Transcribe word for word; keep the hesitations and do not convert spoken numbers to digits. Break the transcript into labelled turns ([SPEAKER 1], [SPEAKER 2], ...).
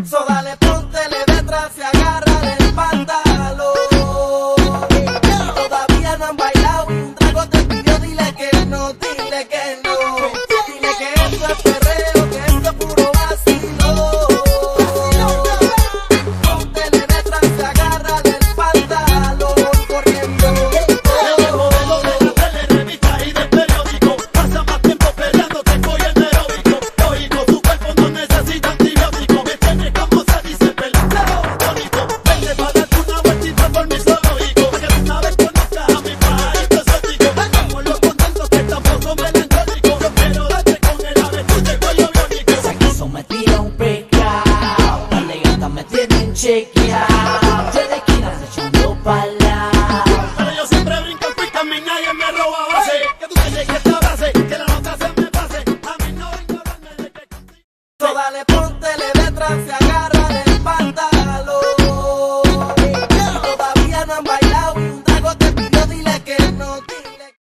[SPEAKER 1] So dale, póntele detrás y agarra del pantalón. Y todavía no han bailado, un trago te pidió, dile que no, dile que no. Dile que esto es perreo, que esto es puro vacilo. Póntele detrás y agarra del pantalón corriendo.
[SPEAKER 2] Chequeado, yo de esquina echando pala.
[SPEAKER 3] Pero yo siempre brinco al pica, a mí nadie me roba base. Que tú te llegues esta frase, que la nota se me pase. A mí no vengo a hablarme de que contigo.
[SPEAKER 1] So dale, póntele detrás y agarra